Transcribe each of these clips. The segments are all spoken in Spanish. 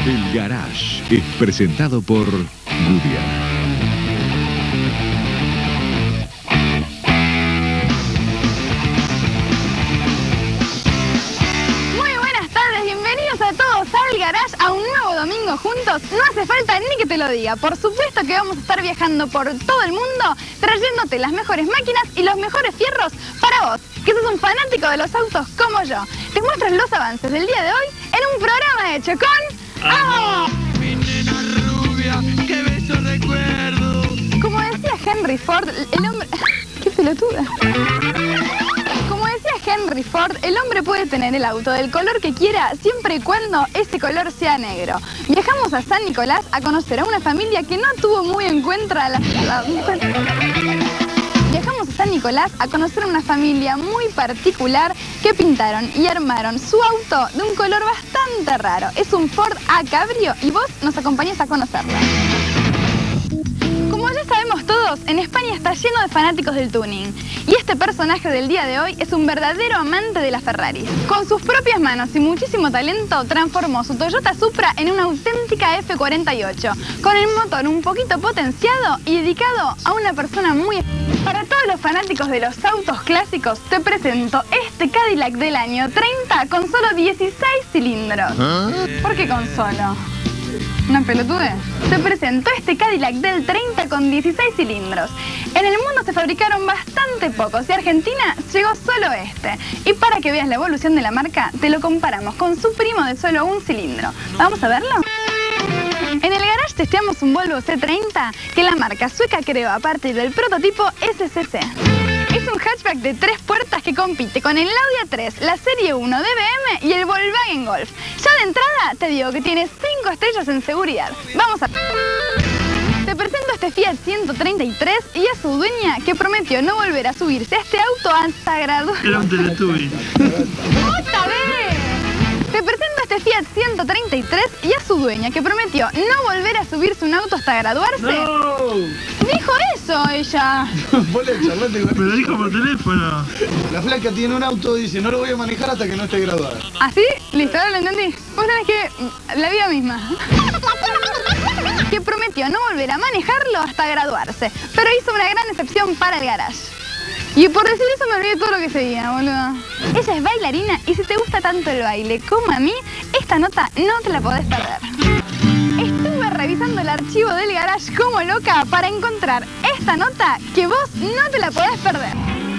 El Garage es presentado por Goodyear. Garage a un nuevo domingo juntos. No hace falta ni que te lo diga. Por supuesto que vamos a estar viajando por todo el mundo trayéndote las mejores máquinas y los mejores fierros para vos, que sos un fanático de los autos como yo. Te muestro los avances del día de hoy en un programa hecho con... ¡Amo! Mi nena rubia, qué bello recuerdo. Como decía Henry Ford, el hombre... ¡Qué pelotuda! Henry Ford, el hombre puede tener el auto del color que quiera siempre y cuando ese color sea negro. Viajamos a San Nicolás a conocer a una familia que no tuvo muy en cuenta Viajamos a San Nicolás a conocer a una familia muy particular que pintaron y armaron su auto de un color bastante raro. Es un Ford A Cabrio y vos nos acompañás a conocerlo. Como ya sabemos todos, en España está lleno de fanáticos del tuning. Y este personaje del día de hoy es un verdadero amante de la Ferrari. Con sus propias manos y muchísimo talento, transformó su Toyota Supra en una auténtica F48, con el motor un poquito potenciado y dedicado a una persona muy... Para todos los fanáticos de los autos clásicos, te presento este Cadillac del año 30 con solo 16 cilindros. ¿Por qué con solo? ¿Una pelotude? Te presento este Cadillac del 30 con 16 cilindros. En el mundo se fabricaron bastante pocos y Argentina llegó solo este. Y para que veas la evolución de la marca, te lo comparamos con su primo de solo un cilindro. ¿Vamos a verlo? En el garage testeamos un Volvo C30 que la marca sueca creó a partir del prototipo SCC. Es un hatchback de 3 puertas que compite con el Audi A3, la Serie 1 de BM y el Volkswagen Golf. Ya de entrada te digo que tiene 5 estrellas en seguridad. Vamos a... Te presento este Fiat 133 y a su dueña que prometió no volver a subirse a este auto hasta graduarse. Era un Teletubby. ¡Otra vez! Te presento este Fiat 133 y a su dueña que prometió no volver a subirse un auto hasta graduarse. ¡No! Dijo eso ella. Vos le charlaste con... Me lo dijo por teléfono. La flaca tiene un auto y dice, no lo voy a manejar hasta que no esté graduada. ¿Así? Listo, ahora lo entendí. Vos tenés que... la vida misma. Que prometió no volver a manejarlo hasta graduarse, pero hizo una gran excepción para el garage. Y por decir eso me olvidé todo lo que seguía, boludo. Ella es bailarina y si te gusta tanto el baile como a mí, esta nota no te la podés perder. Estuve revisando el archivo del garage como loca para encontrar esta nota que vos no te la podés perder.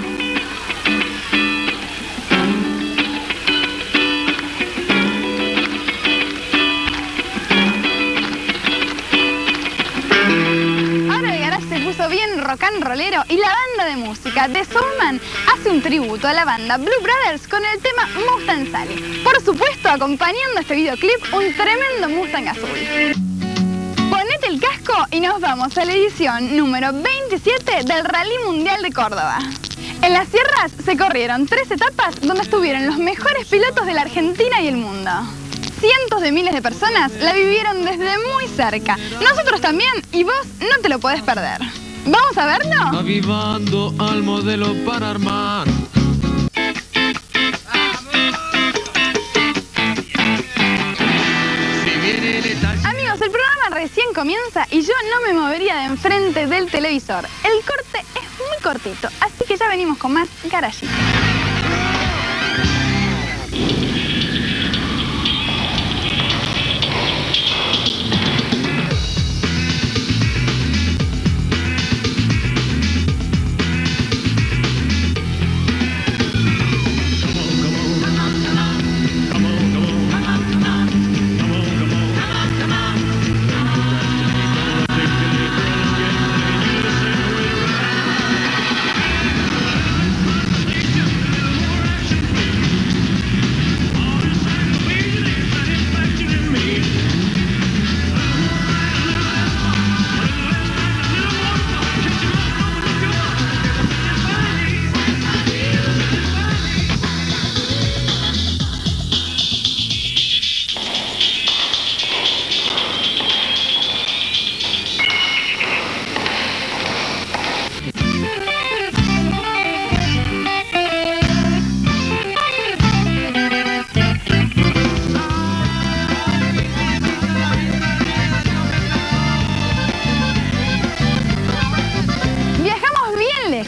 Bien rock and rollero y la banda de música The Soulman hace un tributo a la banda Blue Brothers con el tema Mustang Sally. Por supuesto, acompañando este videoclip, un tremendo Mustang azul. Ponete el casco y nos vamos a la edición número 27 del Rally Mundial de Córdoba. En las sierras se corrieron 3 etapas donde estuvieron los mejores pilotos de la Argentina y el mundo. Cientos de miles de personas la vivieron desde muy cerca. Nosotros también, y vos no te lo podés perder. ¿Vamos a verlo? Avivando al modelo para armar. Amigos, el programa recién comienza y yo no me movería de enfrente del televisor. El corte es muy cortito, así que ya venimos con más garajito.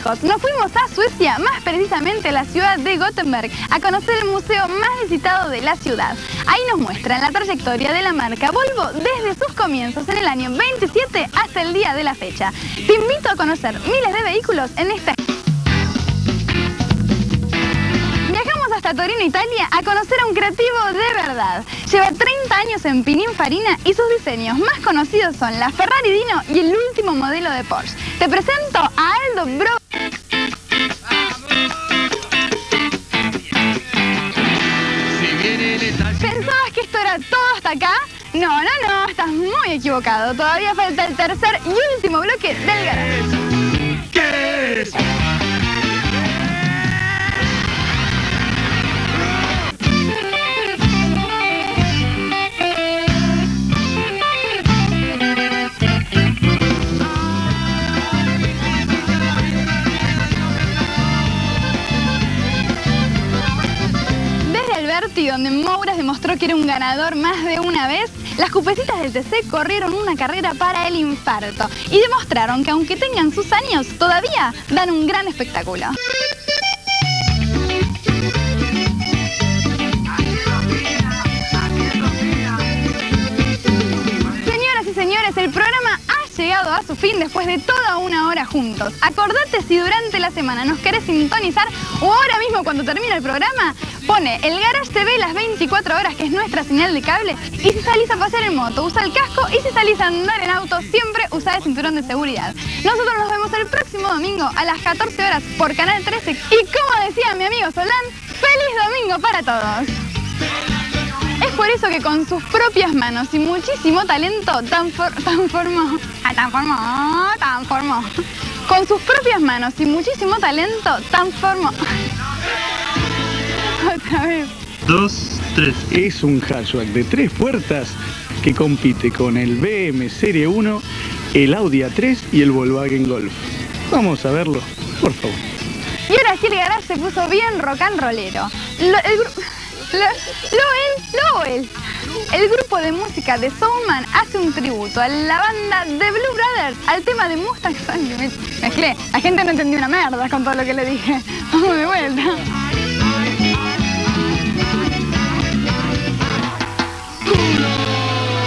chicos, nos fuimos a Suecia, más precisamente a la ciudad de Gothenburg, a conocer el museo más visitado de la ciudad. Ahí nos muestran la trayectoria de la marca Volvo desde sus comienzos en el año 27 hasta el día de la fecha. Te invito a conocer miles de vehículos en esta... Viajamos hasta Torino, Italia, a conocer a un creativo de verdad. Lleva 30 años en Pininfarina y sus diseños más conocidos son la Ferrari Dino y el último modelo de Porsche. Te presento a Aldo Bro. ¿Pensabas que esto era todo hasta acá? No, estás muy equivocado. Todavía falta el tercer y último bloque del garage. ¿Qué es? Donde Mouras demostró que era un ganador más de una vez, las cupecitas del TC corrieron una carrera para el infarto y demostraron que aunque tengan sus años, todavía dan un gran espectáculo. Señoras y señores, el programa ha llegado a su fin después de toda una hora juntos. Acordate, si durante la semana nos querés sintonizar o ahora mismo cuando termine el programa, pone el Garage TV las 24 horas, que es nuestra señal de cable, y si salís a pasear en moto, usa el casco, y si salís a andar en auto, siempre usa el cinturón de seguridad. Nosotros nos vemos el próximo domingo a las 14 horas por Canal 13 y, como decía mi amigo Solán, ¡feliz domingo para todos! Es por eso que con sus propias manos y muchísimo talento transformó. Con sus propias manos y muchísimo talento transformó. Otra vez. 2, 3. Es un hatchback de 3 puertas que compite con el BM Serie 1, el Audi A3 y el Volkswagen Golf. Vamos a verlo, por favor. Y ahora sí el garage se puso bien rock and rollero. El grupo de música de Soundman hace un tributo a la banda de Blue Brothers, al tema de Mustang Song. Mezclé, la gente no entendió una merda con todo lo que le dije. Vamos de vuelta.